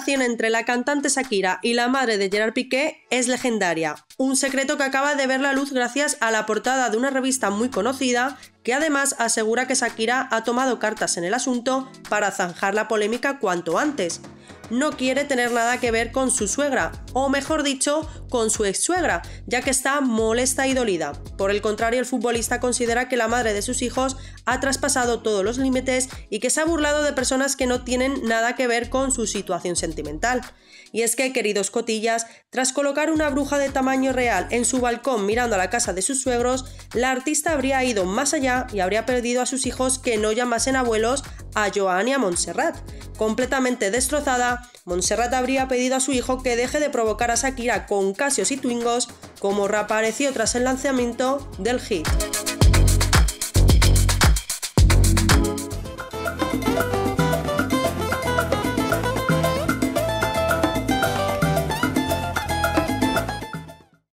relación entre la cantante Shakira y la madre de Gerard Piqué es legendaria, un secreto que acaba de ver la luz gracias a la portada de una revista muy conocida que además asegura que Shakira ha tomado cartas en el asunto para zanjar la polémica cuanto antes. No quiere tener nada que ver con su suegra, o mejor dicho, con su ex-suegra, ya que está molesta y dolida. Por el contrario, el futbolista considera que la madre de sus hijos ha traspasado todos los límites y que se ha burlado de personas que no tienen nada que ver con su situación sentimental. Y es que, queridos cotillas, tras colocar una bruja de tamaño real en su balcón mirando a la casa de sus suegros, la artista habría ido más allá y habría pedido a sus hijos que no llamasen abuelos a Joan y a Montserrat. Completamente destrozada, Montserrat habría pedido a su hijo que deje de provocar a Shakira con Casios y Twingos, como reapareció tras el lanzamiento del hit.